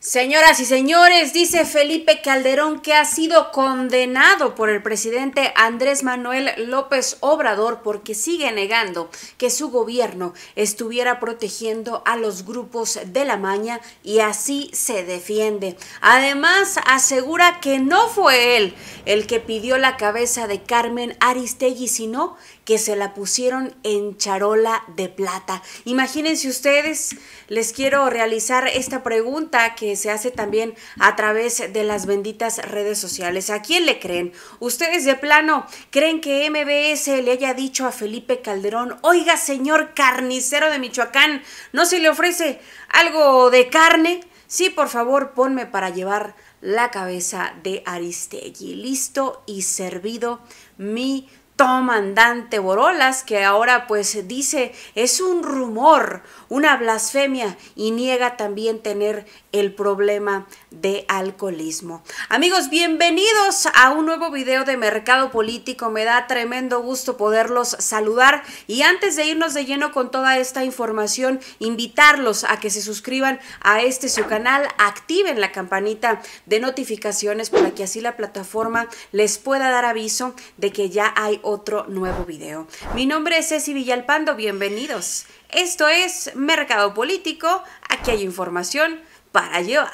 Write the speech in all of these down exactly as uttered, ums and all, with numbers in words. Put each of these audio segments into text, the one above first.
Señoras y señores, dice Felipe Calderón que ha sido condenado por el presidente Andrés Manuel López Obrador porque sigue negando que su gobierno estuviera protegiendo a los grupos de la maña y así se defiende. Además, asegura que no fue él el que pidió la cabeza de Carmen Aristegui, sino que se la pusieron en charola de plata. Imagínense ustedes, les quiero realizar esta pregunta que se hace también a través de las benditas redes sociales. ¿A quién le creen? ¿Ustedes de plano creen que M B S le haya dicho a Felipe Calderón, oiga señor carnicero de Michoacán, ¿no se le ofrece algo de carne? Sí, por favor, ponme para llevar la cabeza de Aristegui. Listo y servido mi comandante Borolas, que ahora pues dice es un rumor, una blasfemia, y niega también tener el problema de alcoholismo. Amigos, bienvenidos a un nuevo video de Mercado Político. Me da tremendo gusto poderlos saludar, y antes de irnos de lleno con toda esta información, invitarlos a que se suscriban a este su canal, activen la campanita de notificaciones para que así la plataforma les pueda dar aviso de que ya hay otro nuevo video. Mi nombre es Ceci Villalpando, bienvenidos. Esto es Mercado Político, aquí hay información para llevar.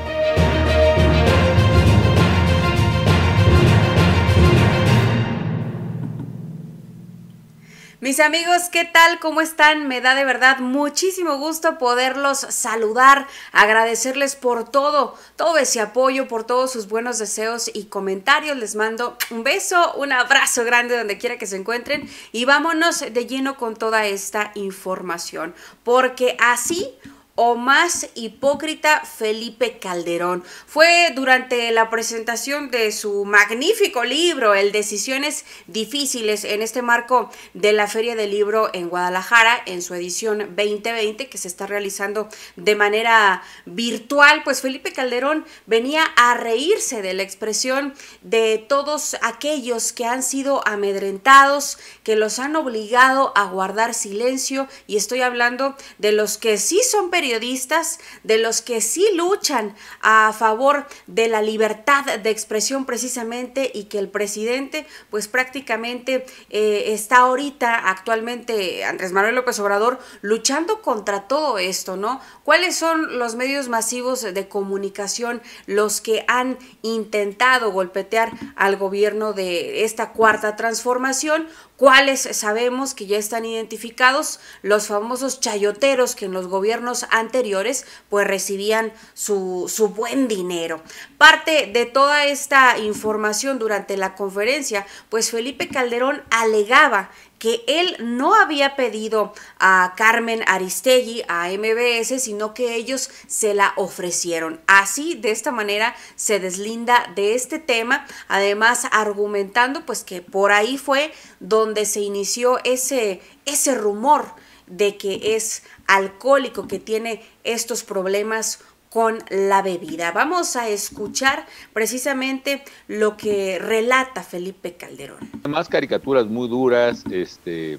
Mis amigos, ¿qué tal? ¿Cómo están? Me da de verdad muchísimo gusto poderlos saludar, agradecerles por todo, todo ese apoyo, por todos sus buenos deseos y comentarios. Les mando un beso, un abrazo grande donde quiera que se encuentren, y vámonos de lleno con toda esta información, porque así o más hipócrita Felipe Calderón. Fue durante la presentación de su magnífico libro, El Decisiones Difíciles, en este marco de la Feria del Libro en Guadalajara, en su edición veinte veinte, que se está realizando de manera virtual. Pues Felipe Calderón venía a reírse de la expresión de todos aquellos que han sido amedrentados, que los han obligado a guardar silencio, y estoy hablando de los que sí son periodistas, periodistas, de los que sí luchan a favor de la libertad de expresión precisamente, y que el presidente pues prácticamente eh, está ahorita actualmente, Andrés Manuel López Obrador, luchando contra todo esto, ¿no? ¿Cuáles son los medios masivos de comunicación los que han intentado golpetear al gobierno de esta cuarta transformación? ¿Cuáles sabemos que ya están identificados? Los famosos chayoteros que en los gobiernos anteriores pues recibían su, su buen dinero. Parte de toda esta información durante la conferencia, pues Felipe Calderón alegaba que él no había pedido a Carmen Aristegui, a M B S, sino que ellos se la ofrecieron. Así, de esta manera, se deslinda de este tema, además argumentando pues que por ahí fue donde se inició ese, ese rumor de que es alcohólico, que tiene estos problemas con la bebida. Vamos a escuchar precisamente lo que relata Felipe Calderón. Además, caricaturas muy duras, este,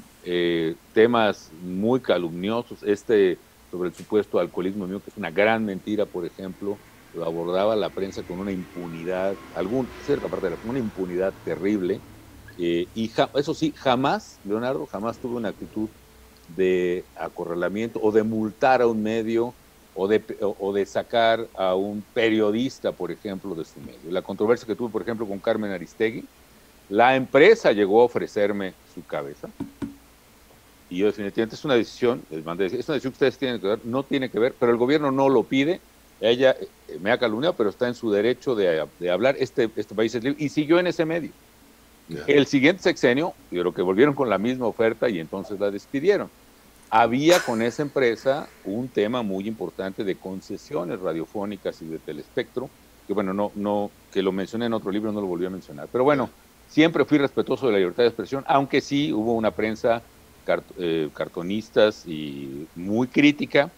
eh, temas muy calumniosos, este sobre el supuesto alcoholismo mío, que es una gran mentira, por ejemplo, lo abordaba la prensa con una impunidad, algún, cierta parte de la, una impunidad terrible, eh, y ja, eso sí, jamás, Leonardo, jamás tuve una actitud de acorralamiento o de multar a un medio, O de, o de sacar a un periodista, por ejemplo, de su medio. La controversia que tuve, por ejemplo, con Carmen Aristegui, la empresa llegó a ofrecerme su cabeza, y yo definitivamente es una decisión, les mandé decir, es una decisión que ustedes tienen que ver, no tiene que ver, pero el gobierno no lo pide. Ella eh, me ha calumniado, pero está en su derecho de, de hablar. Este, este país es libre, y siguió en ese medio. Yeah. El siguiente sexenio, yo creo que volvieron con la misma oferta y entonces la despidieron. Había con esa empresa un tema muy importante de concesiones radiofónicas y de telespectro, que bueno, no, no, que lo mencioné en otro libro, no lo volví a mencionar. Pero bueno, siempre fui respetuoso de la libertad de expresión, aunque sí hubo una prensa cart eh, cartonistas y muy crítica,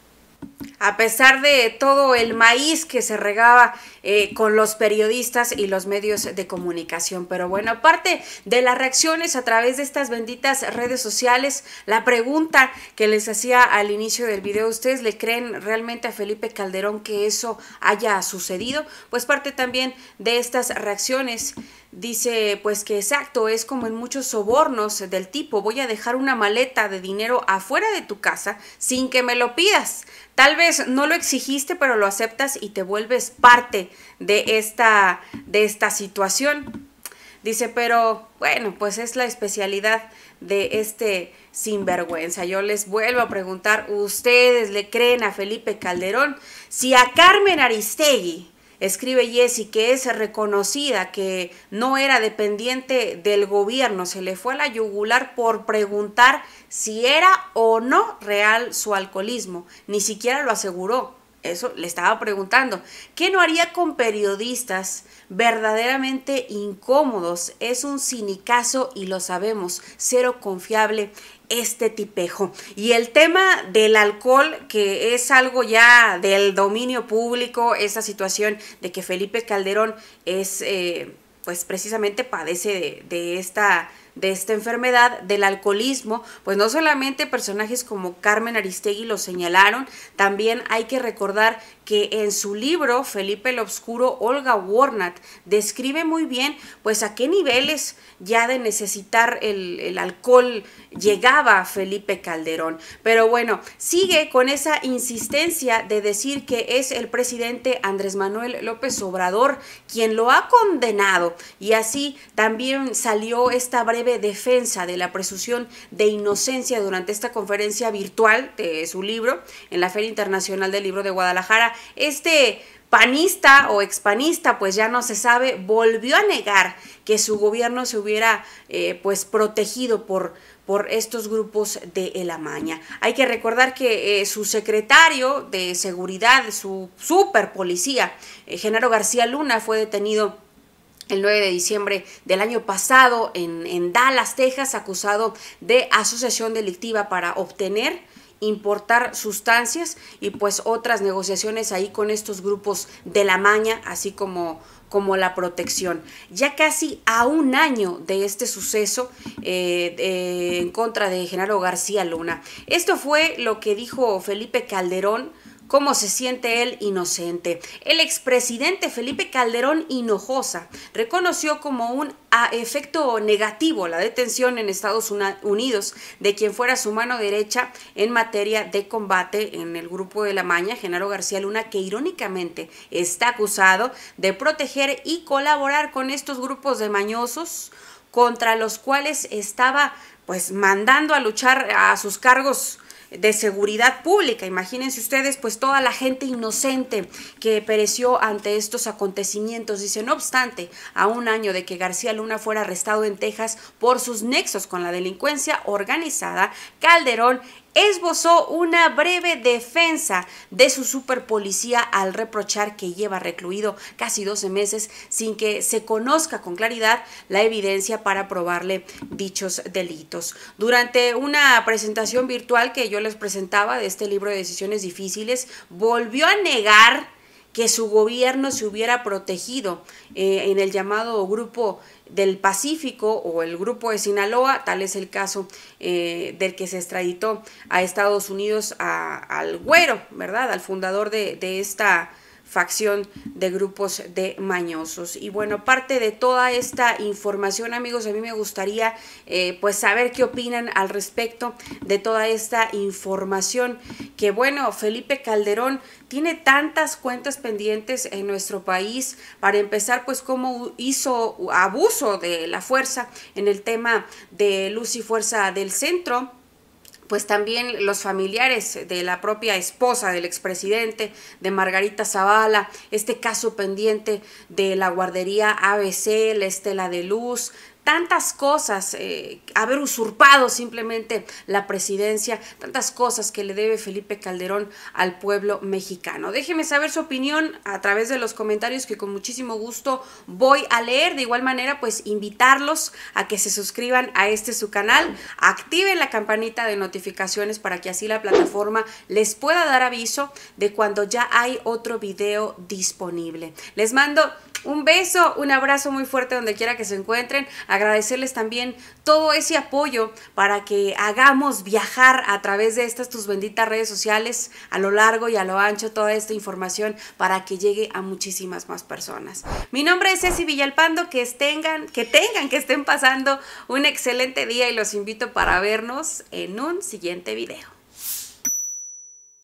A pesar de todo el maíz que se regaba eh, con los periodistas y los medios de comunicación. Pero bueno, aparte de las reacciones a través de estas benditas redes sociales, la pregunta que les hacía al inicio del video, ¿ustedes le creen realmente a Felipe Calderón que eso haya sucedido? Pues parte también de estas reacciones. Dice pues que exacto, es como en muchos sobornos del tipo, voy a dejar una maleta de dinero afuera de tu casa sin que me lo pidas. Tal vez no lo exigiste, pero lo aceptas y te vuelves parte de esta, de esta situación. Dice, pero bueno, pues es la especialidad de este sinvergüenza. Yo les vuelvo a preguntar, ¿ustedes le creen a Felipe Calderón? Si a Carmen Aristegui, escribe Jessy, que es reconocida, que no era dependiente del gobierno, se le fue a la yugular por preguntar si era o no real su alcoholismo. Ni siquiera lo aseguró. Eso le estaba preguntando. ¿Qué no haría con periodistas verdaderamente incómodos? Es un sinicazo y lo sabemos. Cero confiable este tipejo. Y el tema del alcohol, que es algo ya del dominio público, esa situación de que Felipe Calderón es, eh, pues precisamente padece de, de esta... de esta enfermedad del alcoholismo, pues no solamente personajes como Carmen Aristegui lo señalaron, también hay que recordar que en su libro Felipe el Obscuro, Olga Warnat describe muy bien pues a qué niveles ya de necesitar el, el alcohol llegaba Felipe Calderón. Pero bueno, sigue con esa insistencia de decir que es el presidente Andrés Manuel López Obrador quien lo ha condenado, y así también salió esta breve defensa de la presunción de inocencia durante esta conferencia virtual de su libro en la Feria Internacional del Libro de Guadalajara. Este panista o expanista, pues ya no se sabe, volvió a negar que su gobierno se hubiera eh, pues protegido por por estos grupos de El Amaña. Hay que recordar que eh, su secretario de seguridad, su super policía, eh, Genaro García Luna, fue detenido el nueve de diciembre del año pasado en, en Dallas, Texas, acusado de asociación delictiva para obtener, importar sustancias y pues otras negociaciones ahí con estos grupos de la maña, así como, como la protección. Ya casi a un año de este suceso eh, eh, en contra de Genaro García Luna. Esto fue lo que dijo Felipe Calderón. ¿Cómo se siente él inocente? El expresidente Felipe Calderón Hinojosa reconoció como un efecto negativo la detención en Estados Unidos de quien fuera su mano derecha en materia de combate en el grupo de la maña, Genaro García Luna, que irónicamente está acusado de proteger y colaborar con estos grupos de mañosos contra los cuales estaba pues mandando a luchar a sus cargos de seguridad pública. Imagínense ustedes pues toda la gente inocente que pereció ante estos acontecimientos. Dice, no obstante, a un año de que García Luna fuera arrestado en Texas por sus nexos con la delincuencia organizada, Calderón esbozó una breve defensa de su superpolicía al reprochar que lleva recluido casi doce meses sin que se conozca con claridad la evidencia para probarle dichos delitos. Durante una presentación virtual que yo les presentaba de este libro de Decisiones Difíciles, volvió a negar que su gobierno se hubiera protegido eh, en el llamado Grupo del Pacífico o el Grupo de Sinaloa. Tal es el caso eh, del que se extraditó a Estados Unidos a, al Güero, ¿verdad? Al fundador de, de esta facción de grupos de mañosos. Y bueno, parte de toda esta información, amigos, a mí me gustaría eh, pues saber qué opinan al respecto de toda esta información, que bueno, Felipe Calderón tiene tantas cuentas pendientes en nuestro país. Para empezar, pues cómo hizo abuso de la fuerza en el tema de Luz y Fuerza del Centro. Pues también los familiares de la propia esposa del expresidente, de Margarita Zavala, este caso pendiente de la guardería A B C, la Estela de Luz, tantas cosas, eh, haber usurpado simplemente la presidencia, tantas cosas que le debe Felipe Calderón al pueblo mexicano. Déjeme saber su opinión a través de los comentarios que con muchísimo gusto voy a leer. De igual manera, pues invitarlos a que se suscriban a este su canal, activen la campanita de notificaciones para que así la plataforma les pueda dar aviso de cuando ya hay otro video disponible. Les mando un beso, un abrazo muy fuerte donde quiera que se encuentren. Agradecerles también todo ese apoyo para que hagamos viajar a través de estas tus benditas redes sociales a lo largo y a lo ancho toda esta información para que llegue a muchísimas más personas. Mi nombre es Ceci Villalpando, que tengan, que tengan, que estén pasando un excelente día y los invito para vernos en un siguiente video.